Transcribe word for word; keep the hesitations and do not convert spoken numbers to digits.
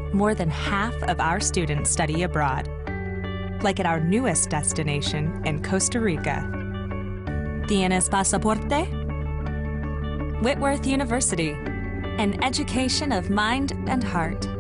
more than half of our students study abroad, like at our newest destination in Costa Rica. ¿Tienes pasaporte? Whitworth University, an education of mind and heart.